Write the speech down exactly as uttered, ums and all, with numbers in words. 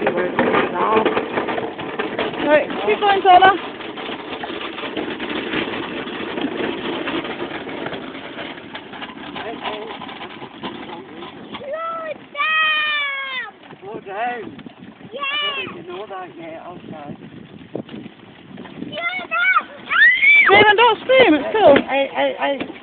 where it's off. Right, keep going, Zola. Slow down. Yeah. You know that, yeah, okay. Raymond, don't scream, it's cool. I, I, I,